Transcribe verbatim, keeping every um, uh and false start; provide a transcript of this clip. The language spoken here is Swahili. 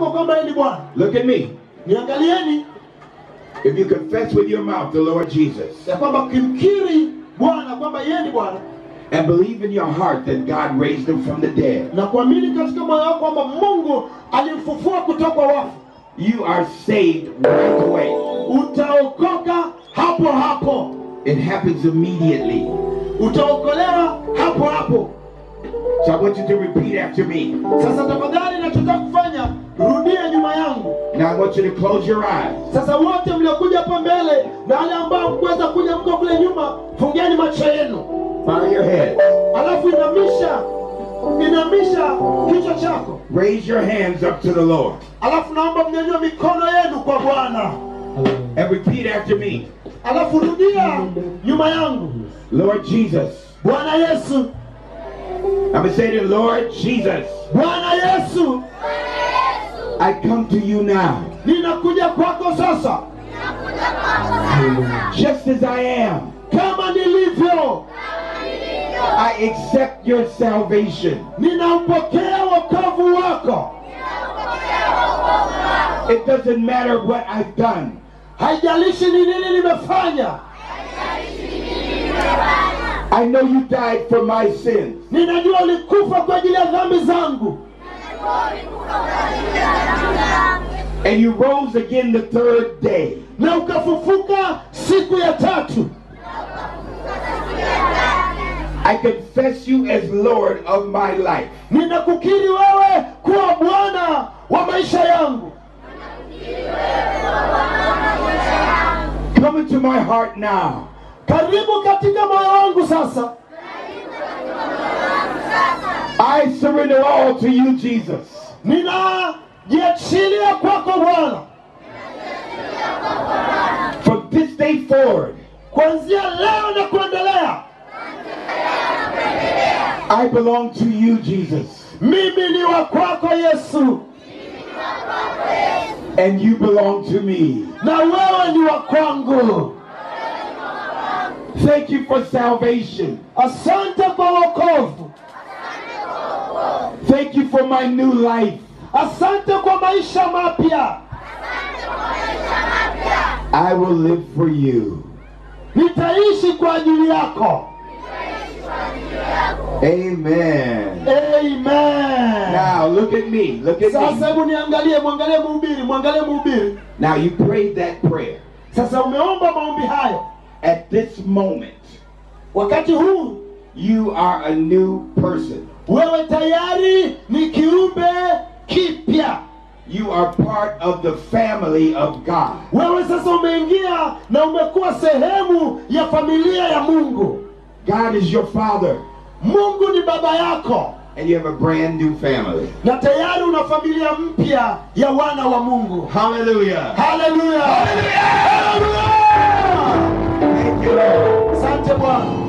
wako kwamba yeye ni Bwana. Look at me. Niangalieni. If you confess with your mouth the Lord Jesus, ya kwamba kimkiri Bwana kwamba yeye ni Bwana, and believe in your heart that God raised him from the dead, na kuamini katika moyo wako kwamba Mungu alimfufua kutoka wafu, you are saved right away. Utaokoka hapo hapo. It happens immediately. Utaokolewa hapo hapo. So I want you to repeat after me. Sasa tafadhali nachotaka kufanya, rudia nyuma yangu. Now I want you to close your eyes. Sasa wote mliokuja hapa mbele na wale ambao mkweza kuja mko kule nyuma, fungeni macho yenu. Bow your head. Alafu inamisha, inamisha kichwa chako. Raise your hands up to the Lord. Alafu naomba mnyanyue mikono yenu kwa Bwana. And repeat after me. Alafu rudia nyuma yangu. Lord Jesus. Bwana Yesu. I'm going to say to Lord Jesus. Bwana Yesu. I come to you now. Ninakuja kwako sasa. Just as I am. Kama nilivyo. I accept your salvation. Ninaupokea wokovu wako. It doesn't matter what I've done. Haijalishi ni nini nimefanya. I know you died for my sins. Ninajua ulikufa kwa ajili ya dhambi zangu. And you rose again the third day. Na ukafufuka siku ya tatu. I confess you as Lord of my life. Ninakukiri wewe kuwa Bwana wa maisha yangu. Come into my heart now. Karibu katika moyo wangu sasa. I surrender all to you, Jesus. Ninajiachilia kwako Bwana. From this day forward, kuanzia leo na kuendelea, I belong to you, Jesus. Mimi ni wa kwako Yesu. And you belong to me. Na wewe ni wa kwangu. Thank you for salvation. Asante kwa wokovu. Thank you for my new life. Asante kwa maisha mapya. I will live for you. Nitaishi kwa ajili yako. Amen. Amen. Now look at me. Look at Sasa me. hebu niangalie, mwangalie mhubiri, mwangalie mhubiri. Now you prayed that prayer. Sasa umeomba maombi hayo. At this moment, wakati huu, you are a new person. Wewe tayari ni kiumbe kipya. You are part of the family of God. Wewe sasa umeingia na umekuwa sehemu ya familia ya Mungu. God is your father. Mungu ni baba yako. And you have a brand new family. Na tayari una familia mpya ya wana wa Mungu. Hallelujah. Hallelujah. Hallelujah. Hallelujah. Thank you, Lord. Asante Bwana.